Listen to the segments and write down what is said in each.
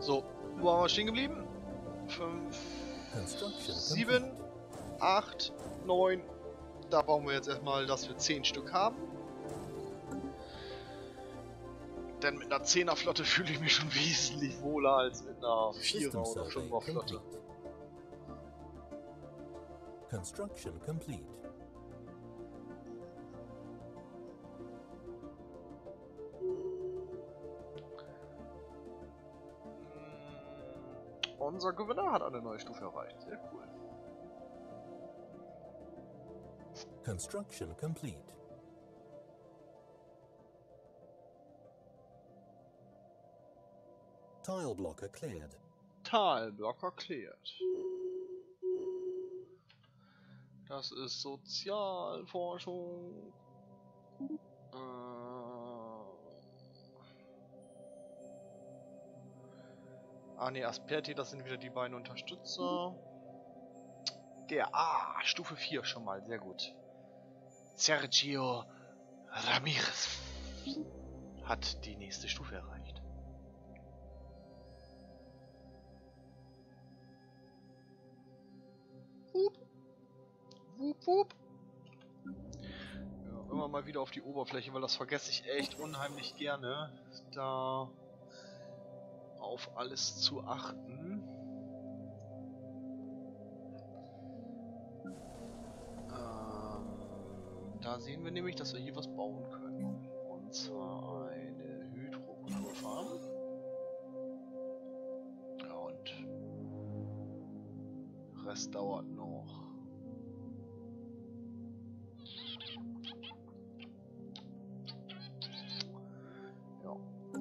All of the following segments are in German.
So, wo waren wir stehen geblieben? 5, 7, 8, 9. Da brauchen wir jetzt erstmal, dass wir 10 Stück haben. Denn mit einer 10er Flotte fühle ich mich schon wesentlich wohler als mit einer 4er oder 5er Flotte. Construction complete. Unser Gouverneur hat eine neue Stufe erreicht. Sehr cool. Construction complete. Tile blocker cleared. Talblocker cleared. Das ist Sozialforschung. Ne, Asperti, das sind wieder die beiden Unterstützer. Stufe 4 schon mal, sehr gut. Sergio Ramirez hat die nächste Stufe erreicht. Wup. Wup, wup. Ja, immer mal wieder auf die Oberfläche, weil das vergesse ich echt unheimlich gerne, da auf alles zu achten. Da sehen wir nämlich, dass wir hier was bauen können. Und zwar eine Hydrokulturfarm. Ja, und Rest dauert noch. Ja.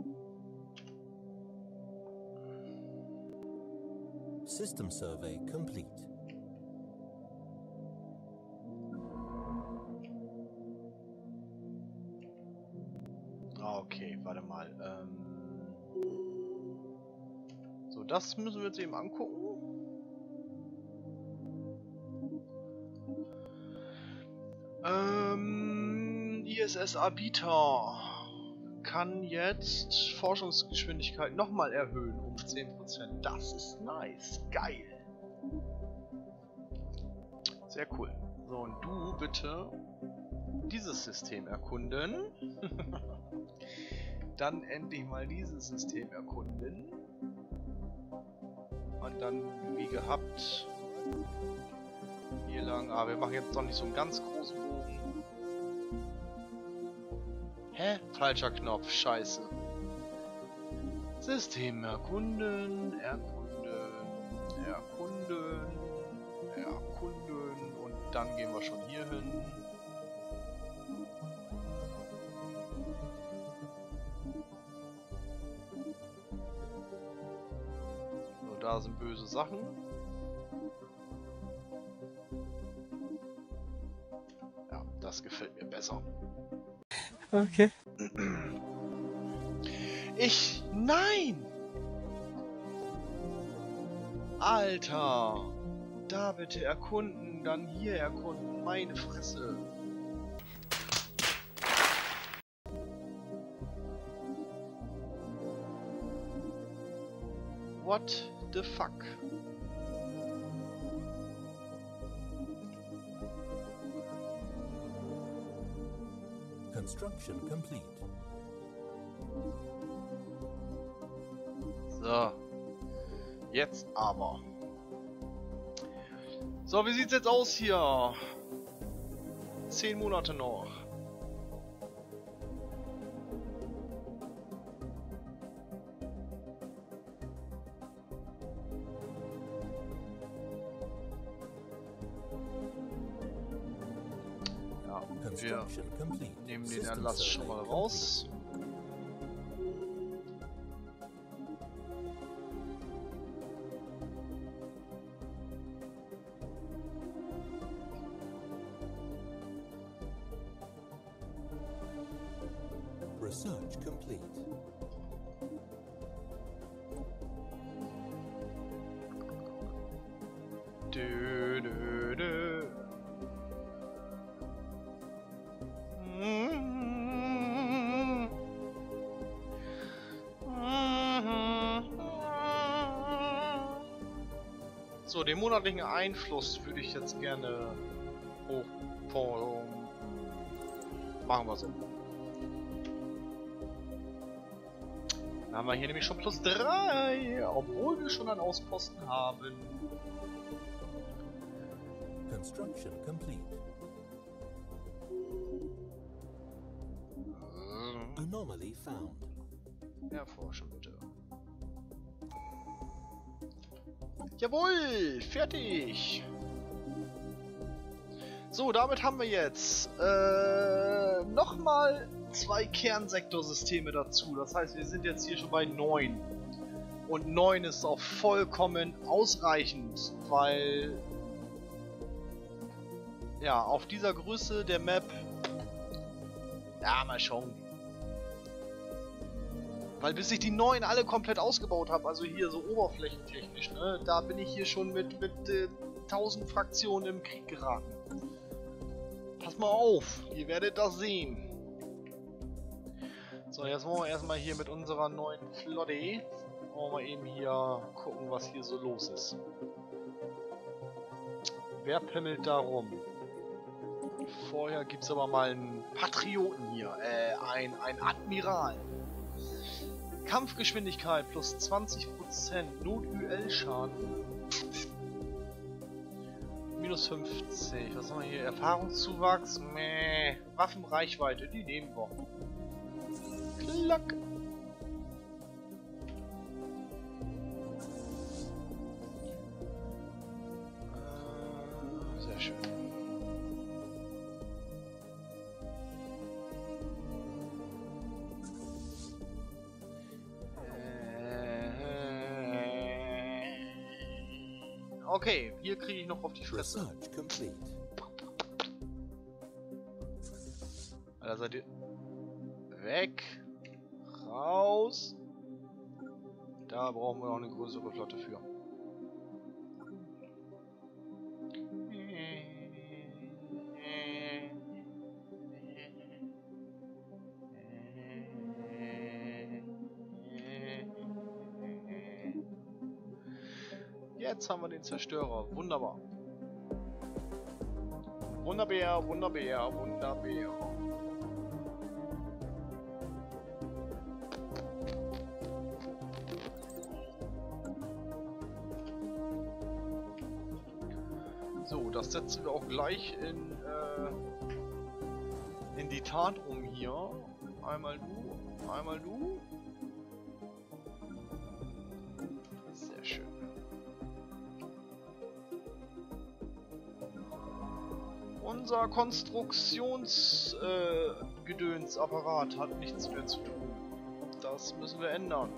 System survey complete. Okay, warte mal. So, das müssen wir jetzt eben angucken. ISS Arbiter kann jetzt Forschungsgeschwindigkeit nochmal erhöhen um 10%. Das ist nice. Geil. Sehr cool. So, und du bitte dieses System erkunden. Dann endlich mal dieses System erkunden. Und dann, wie gehabt, hier lang. Wir machen jetzt noch nicht so einen ganz großen Bogen. Hä? Falscher Knopf. Scheiße. System erkunden, erkunden, erkunden, erkunden. Und dann gehen wir schon hier hin. Da sind böse Sachen. Ja, das gefällt mir besser. Okay. Nein! Alter! Da bitte erkunden, dann hier erkunden. Meine Fresse. What the fuck? Construction complete. So. Jetzt aber. So, wie sieht's jetzt aus hier? 10 Monate noch. Wir nehmen den Erlass schon mal raus. Research complete. Dö, dö, dö. So, den monatlichen Einfluss würde ich jetzt gerne hoch. Machen wir so. Dann haben wir hier nämlich schon +3, obwohl wir schon einen Ausposten haben. Construction complete. Anomaly found. Erforschen bitte. Jawohl, fertig. So, damit haben wir jetzt nochmal 2 Kernsektorsysteme dazu. Das heißt, wir sind jetzt hier schon bei 9. Und 9 ist auch vollkommen ausreichend, weil ja, auf dieser Größe der Map, ja, mal schauen. Weil bis ich die 9 alle komplett ausgebaut habe, also hier so oberflächentechnisch, ne, da bin ich hier schon mit 1000 Fraktionen im Krieg geraten. Pass mal auf, ihr werdet das sehen. So, jetzt wollen wir erstmal hier mit unserer neuen Flotte, wollen wir eben hier gucken, was hier so los ist. Wer pimmelt da rum? Vorher gibt es aber mal einen Patrioten hier, ein Admiral. Kampfgeschwindigkeit plus 20%, Not-UL-Schaden. Minus 50, was haben wir hier? Erfahrungszuwachs, meh. Waffenreichweite, die nehmen wir. Klack. Sehr schön. Okay, hier kriege ich noch auf die Fresse. Research complete. Alter, seid ihr weg. Raus. Da brauchen wir noch eine größere Flotte für. Jetzt haben wir den Zerstörer. Wunderbar. Wunderbar, wunderbar, wunderbar. So, das setzen wir auch gleich in die Tat um hier. Einmal du, einmal du. Sehr schön. Unser Konstruktionsgedönsapparat hat nichts mehr zu tun. Das müssen wir ändern.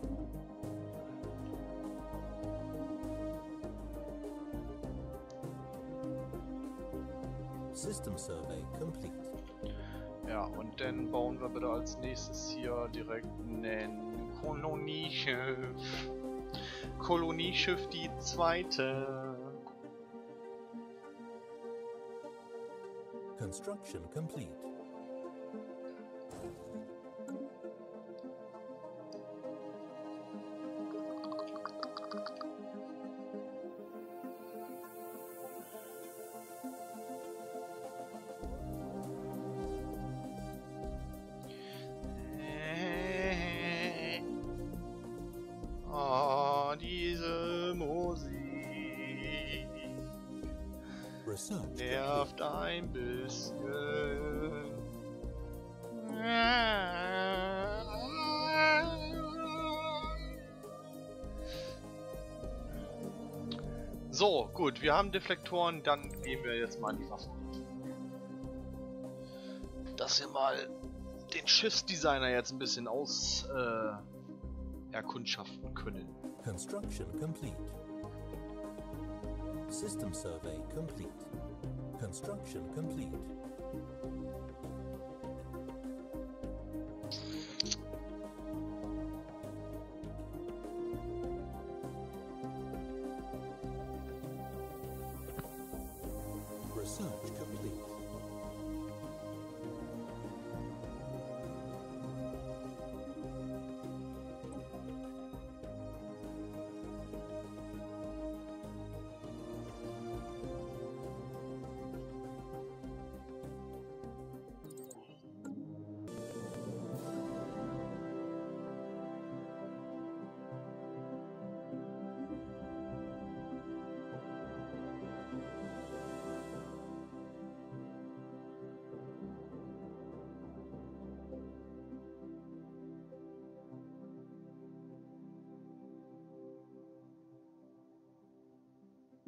System survey complete. Ja, und dann bauen wir bitte als nächstes hier direkt ein Kolonieschiff. Kolonieschiff die zweite. Construction complete. Diese Musik Research nervt ein bisschen. So, gut, wir haben Deflektoren, dann gehen wir jetzt mal an die Waffen. Dass wir mal den Schiffsdesigner jetzt ein bisschen erkundschaften können. Construction complete. System survey complete. Construction complete. Research complete.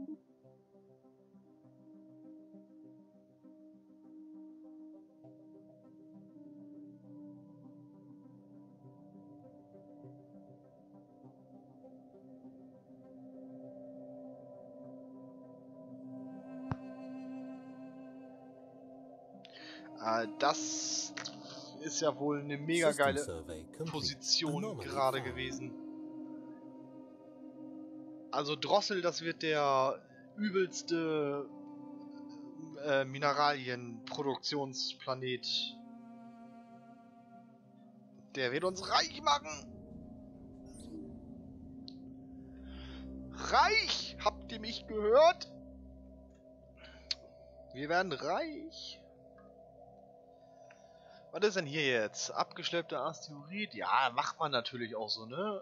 Das ist ja wohl eine mega System geile survey complete. Position Anomaly gerade found. gewesen. Also Drossel, das wird der übelste Mineralienproduktionsplanet. Der wird uns reich machen. Reich! Habt ihr mich gehört? Wir werden reich. Was ist denn hier jetzt? Abgeschleppter Asteroid? Ja, macht man natürlich auch so, ne?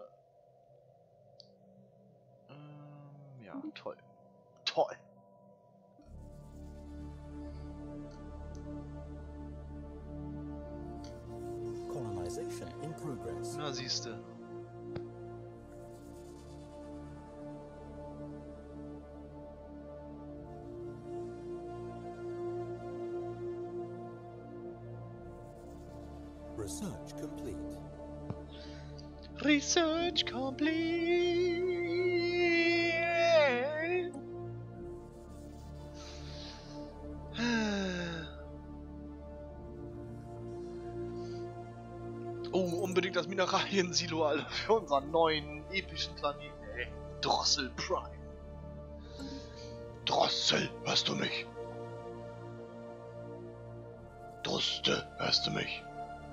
Ja, toll. Toll. Colonization in progress. Na, siehste. Research complete. Research complete. Oh, unbedingt das Mineralien-Silo, Alter, für unseren neuen epischen Planeten, ey. Drossel Prime. Drossel, hörst du mich? Droste, hörst du mich?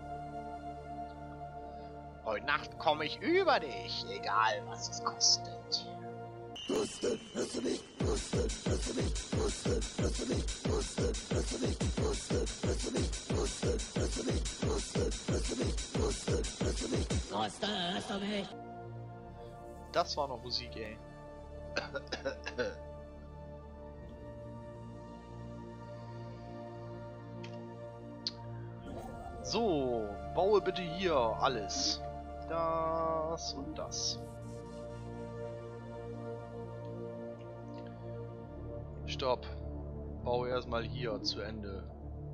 Heute Nacht komme ich über dich, egal was es kostet. Das war noch Musik, ey. So, baue bitte hier alles. Das und das. Stopp. Baue erstmal hier zu Ende.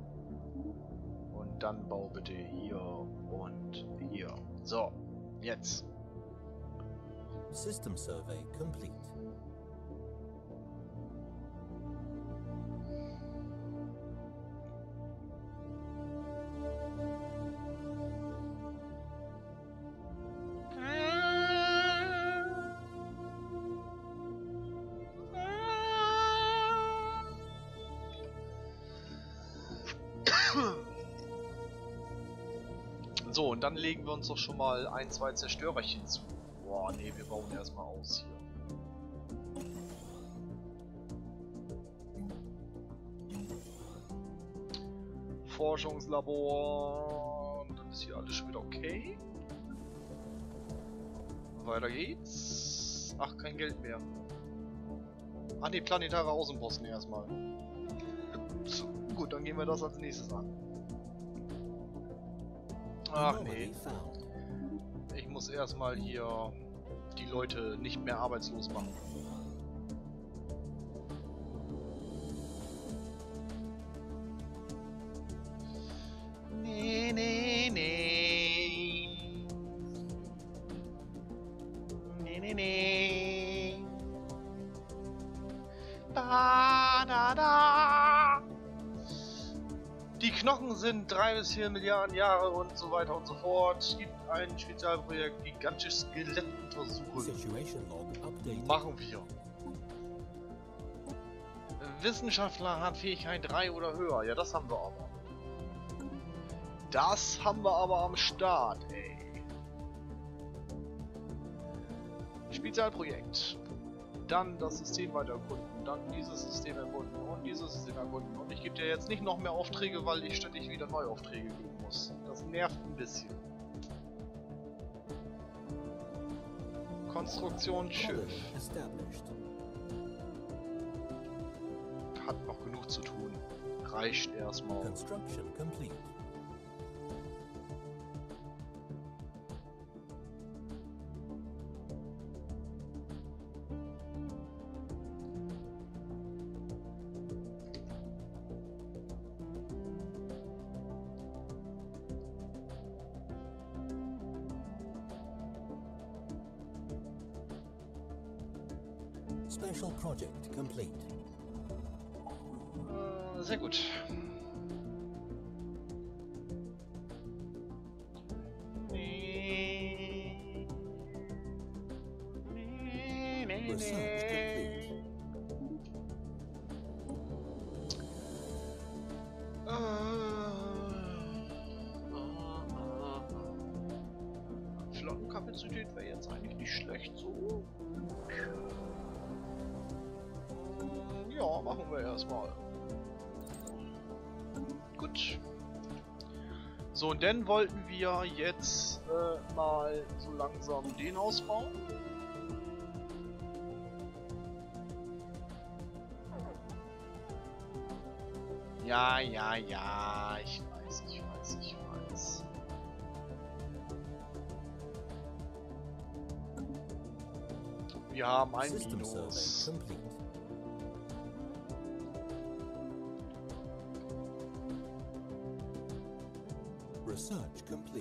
Und dann bau bitte hier und hier. So, jetzt. System survey complete. So, und dann legen wir uns doch schon mal ein, zwei Zerstörerchen zu. Boah, nee, wir bauen erstmal aus hier. Forschungslabor. Und dann ist hier alles schon wieder okay. Weiter geht's. Ach, kein Geld mehr. Ah ne, planetare Außenposten erstmal. Gut, dann gehen wir das als nächstes an. Ach nee. Anomaly found. Ich muss erstmal hier die Leute nicht mehr arbeitslos machen. Nee, nee, nee. Nee, nee, nee. Da, da, da. Die Knochen sind 3 bis 4 Milliarden Jahre und so weiter und so fort. Es gibt ein Spezialprojekt, gigantische Skelettuntersuchung. Situation log updated. Machen wir. Wissenschaftler hat Fähigkeit 3 oder höher. Ja, das haben wir aber. Das haben wir aber am Start, ey. Spezialprojekt. Dann das System weiter erkunden. Dann dieses System erkunden und dieses System erkunden. Und ich gebe dir jetzt nicht noch mehr Aufträge, weil ich ständig wieder neue Aufträge geben muss. Das nervt ein bisschen. Konstruktion Schiff. Colony established. Hat noch genug zu tun. Reicht erstmal. Construction complete. Special project complete. Sehr gut. Research complete. Flottenkapazität wäre jetzt eigentlich nicht schlecht so. Ja, machen wir erstmal. Gut. So, und dann wollten wir jetzt mal so langsam den ausbauen. Ja, ja, ja, ich weiß, ich weiß, ich weiß. Wir haben ein System Minus. survey complete. Research complete.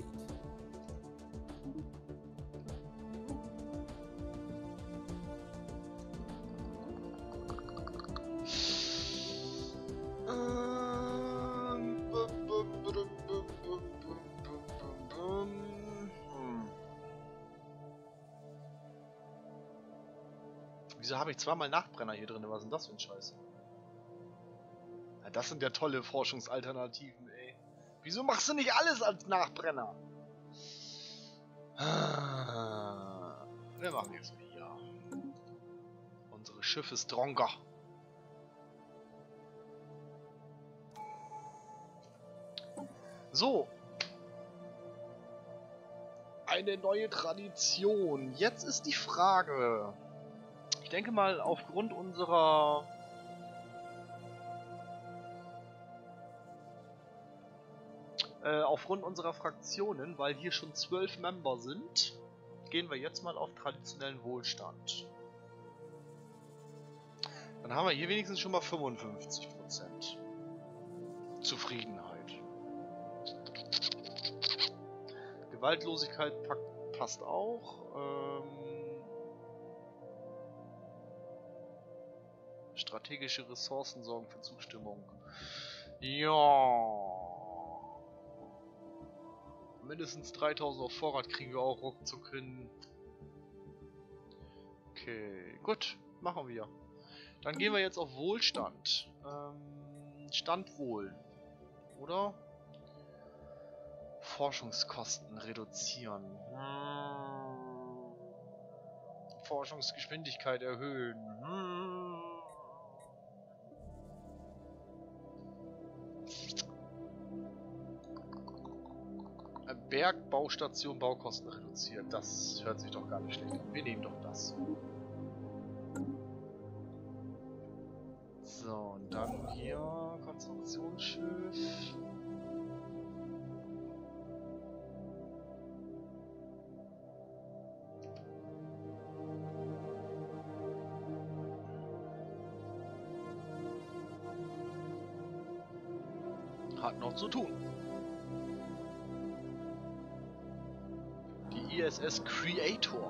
Wieso habe ich zweimal Nachbrenner hier drin? Was ist denn das für ein Scheiß? Ja, das sind ja tolle Forschungsalternativen, ey. Wieso machst du nicht alles als Nachbrenner? Wir machen jetzt mal hier. Unsere Schiffe stronger. So. Eine neue Tradition. Jetzt ist die Frage. Ich denke mal, aufgrund unserer Fraktionen, weil hier schon 12 Member sind, gehen wir jetzt mal auf traditionellen Wohlstand. Dann haben wir hier wenigstens schon mal 55% Zufriedenheit. Gewaltlosigkeit passt auch. Strategische Ressourcen sorgen für Zustimmung. Ja. Mindestens 3000 auf Vorrat kriegen wir auch ruckzuck hin. Okay, gut, machen wir. Dann gehen wir jetzt auf Wohlstand. Standwohl. Oder? Forschungskosten reduzieren. Forschungsgeschwindigkeit erhöhen. Bergbaustation Baukosten reduziert. Das hört sich doch gar nicht schlecht an. Wir nehmen doch das. So, und dann hier Konstruktionsschiff. Hat noch zu tun. Die ISS Creator.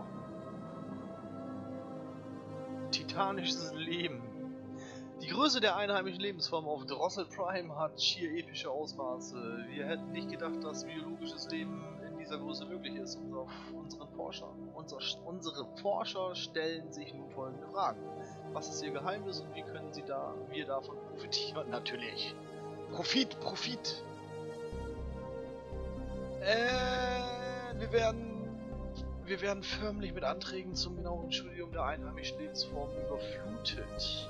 Titanisches Leben. Die Größe der einheimischen Lebensform auf Drossel Prime hat schier epische Ausmaße. Wir hätten nicht gedacht, dass biologisches Leben in dieser Größe möglich ist. Unsere Forscher stellen sich nun folgende Fragen. Was ist ihr Geheimnis und wie können wir davon profitieren? Natürlich. Profit! Wir werden förmlich mit Anträgen zum genauen Studium der einheimischen Lebensform überflutet.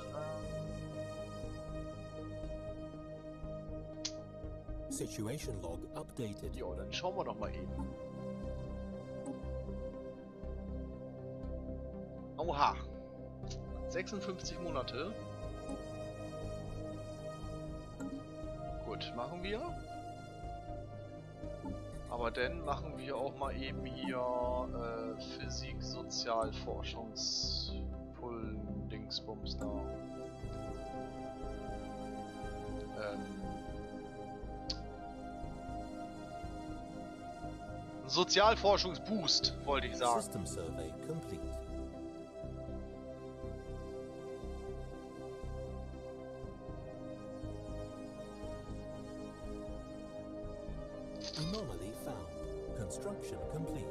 Situation log updated. Ja, dann schauen wir doch mal eben. Oha. 56 Monate. Gut, machen wir. Aber dann machen wir auch mal eben hier Physik, Sozialforschungspullen, Dingsbums da. Sozialforschungsboost, wollte ich sagen. System survey complete. Anomaly found. Construction complete.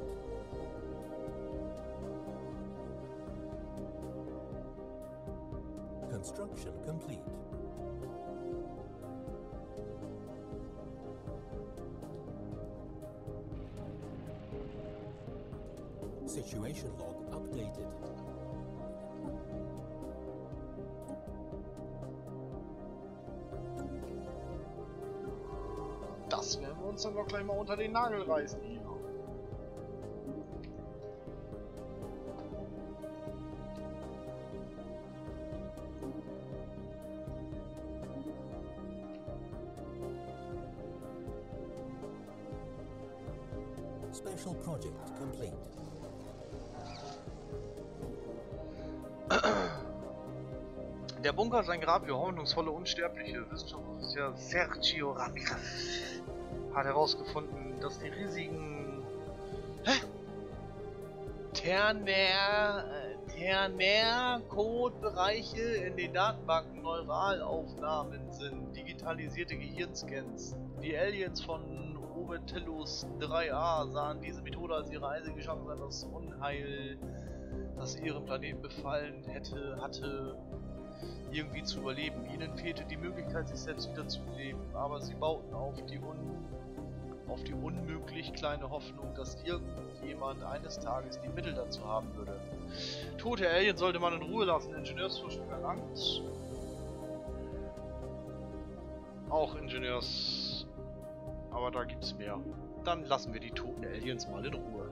Construction complete. Situation log updated. Das werden wir uns dann doch gleich mal unter den Nagel reißen hier. Special project complete. Der Bunker ist ein Grab für hoffnungsvolle Unsterbliche. Wissenschaftler Sergio Ramirez hat herausgefunden, dass die riesigen Ternair-Code-Bereiche in den Datenbanken Neuralaufnahmen sind, digitalisierte Gehirnscans. Die Aliens von Obertellus 3a sahen diese Methode als ihre einzige Chance an das Unheil, das ihren Planeten befallen hatte, irgendwie zu überleben. Ihnen fehlte die Möglichkeit, sich selbst wieder zu beleben, aber sie bauten auf die unmöglich kleine Hoffnung, dass irgendjemand eines Tages die Mittel dazu haben würde. Tote Aliens sollte man in Ruhe lassen. Ingenieursforschung erlangt. Auch Ingenieurs... Aber da gibt's mehr. Dann lassen wir die toten Aliens mal in Ruhe.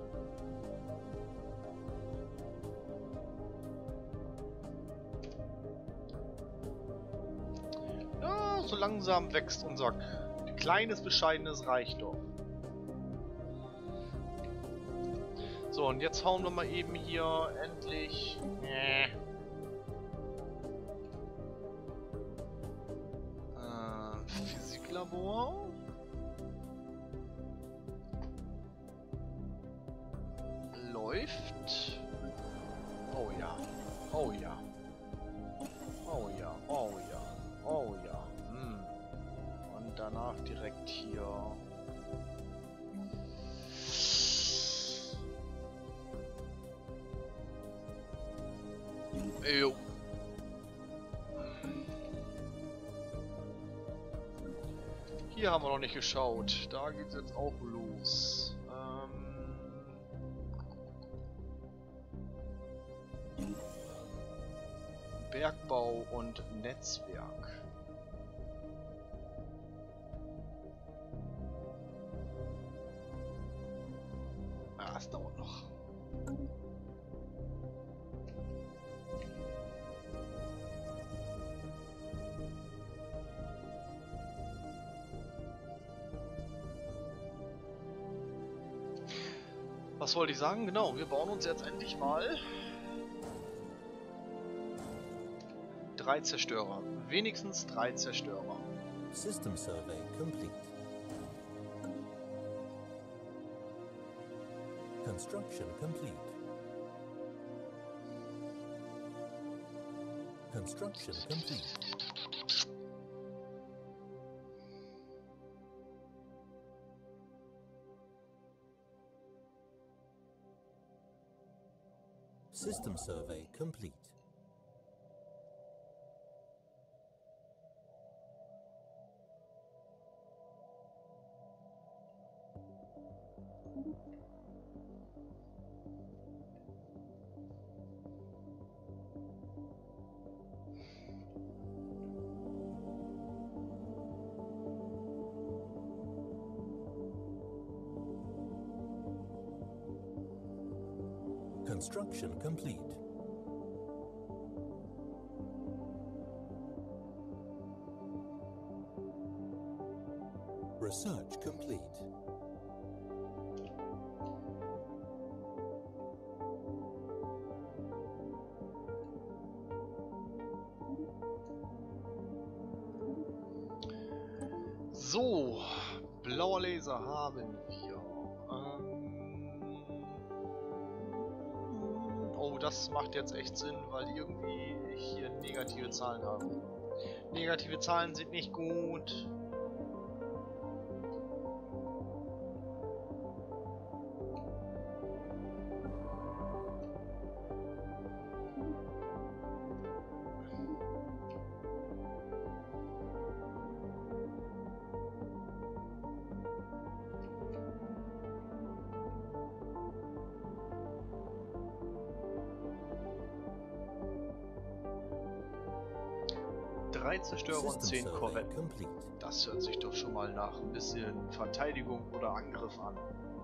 Ja, so langsam wächst unser kleines, bescheidenes Reichtum. So, und jetzt hauen wir mal eben hier endlich... Physiklabor. Läuft. Oh ja. Oh ja. Oh ja. Oh ja. Oh ja. Hm. Und danach direkt hier. Jo. Hier haben wir noch nicht geschaut. Da geht's jetzt auch los. Bergbau und Netzwerk. Ah, es dauert noch. Was wollte ich sagen? Genau, wir bauen uns jetzt endlich mal 3 Zerstörer. Wenigstens 3 Zerstörer. System survey complete. Construction complete. Construction complete. System survey complete. Construction complete. Research complete. So, blauer Laser haben wir. Oh, das macht jetzt echt Sinn, weil irgendwie ich hier negative Zahlen habe. Negative Zahlen sind nicht gut. 3 Zerstörer und System 10 survey Korvetten. complete. Das hört sich doch schon mal nach ein bisschen Verteidigung oder Angriff an.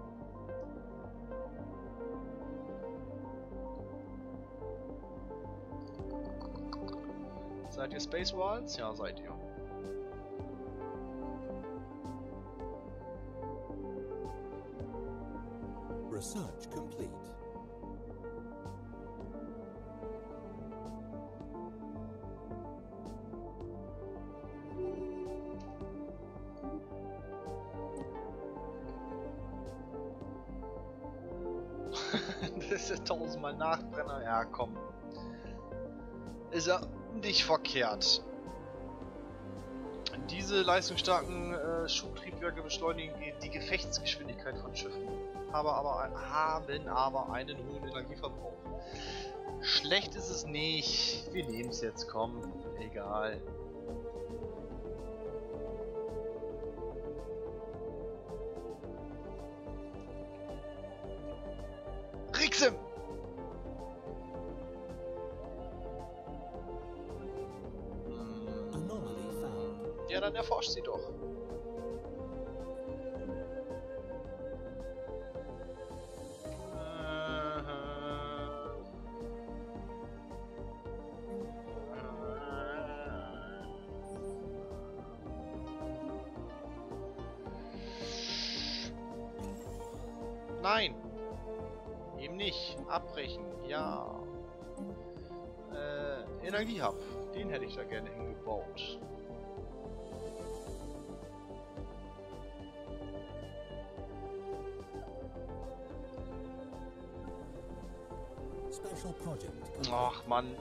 Seid ihr Space Walls? Ja, seid ihr. Research complete. Das ist ja tausendmal Nachbrenner. Ja, komm. Ist ja nicht verkehrt. Diese leistungsstarken Schubtriebwerke beschleunigen die Gefechtsgeschwindigkeit von Schiffen, haben aber einen hohen Energieverbrauch. Schlecht ist es nicht. Wir nehmen es jetzt, komm. Egal. Rixim! Anomaly found. Ja, dann erforscht sie doch. Nein! Eben nicht. Abbrechen. Ja. Energiehub. Den hätte ich da gerne hingebaut. Special project complete. Ach, Mann.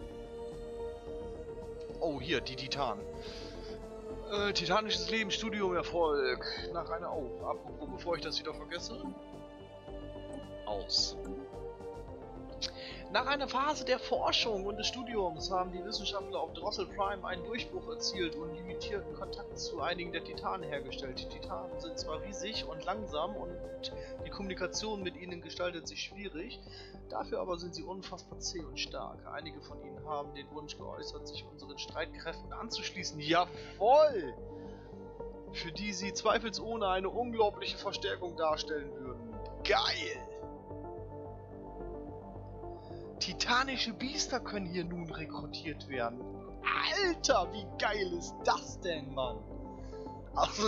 Oh, hier, die Titanen. Titanisches Leben, Studium, Erfolg. Nach einer... Oh, apropos, bevor ich das wieder vergesse. Aus. Nach einer Phase der Forschung und des Studiums haben die Wissenschaftler auf Drossel Prime einen Durchbruch erzielt und limitierten Kontakt zu einigen der Titanen hergestellt. Die Titanen sind zwar riesig und langsam und die Kommunikation mit ihnen gestaltet sich schwierig, dafür aber sind sie unfassbar zäh und stark. Einige von ihnen haben den Wunsch geäußert, sich unseren Streitkräften anzuschließen. Jawohl! Für die sie zweifelsohne eine unglaubliche Verstärkung darstellen würden. Geil! Titanische Biester können hier nun rekrutiert werden. Alter, wie geil ist das denn, Mann? Also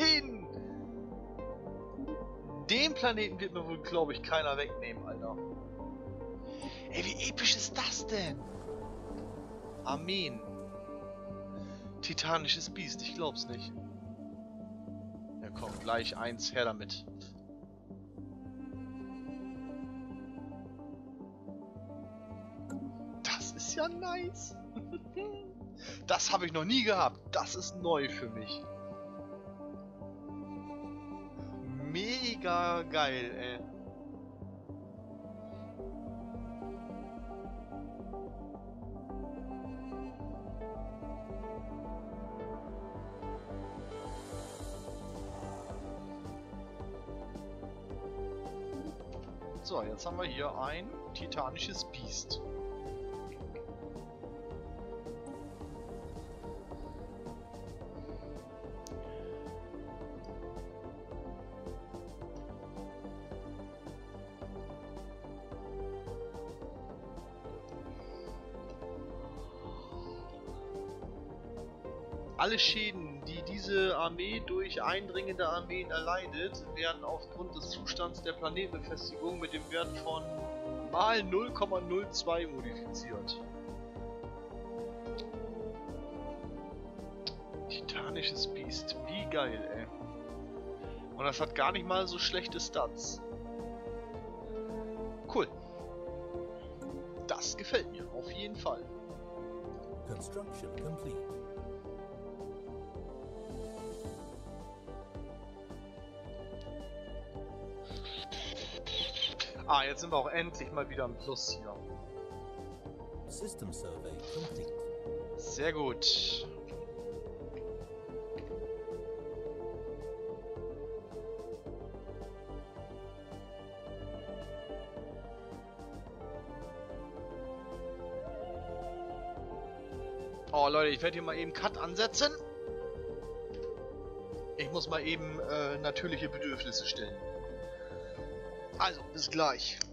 den Planeten wird mir wohl, glaube ich, keiner wegnehmen, Alter. Ey, wie episch ist das denn? Armeen. Titanisches Biest, ich glaub's nicht. Ja komm, gleich eins, her damit. Das ist ja nice. Das habe ich noch nie gehabt. Das ist neu für mich. Mega geil, ey. So, jetzt haben wir hier ein titanisches Biest. Alle Schäden, die diese Armee durch eindringende Armeen erleidet, werden aufgrund des Zustands der Planetenbefestigung mit dem Wert von mal 0,02 modifiziert. Titanisches Biest, wie geil, ey. Und das hat gar nicht mal so schlechte Stats. Cool. Das gefällt mir, auf jeden Fall. Construction complete. Ah, jetzt sind wir auch endlich mal wieder im Plus hier. System survey complete. Sehr gut. Oh Leute, ich werde hier mal eben Cut ansetzen. Ich muss mal eben natürliche Bedürfnisse stellen. Also, bis gleich.